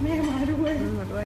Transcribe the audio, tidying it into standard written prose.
แม่มาด้วยมาด้วย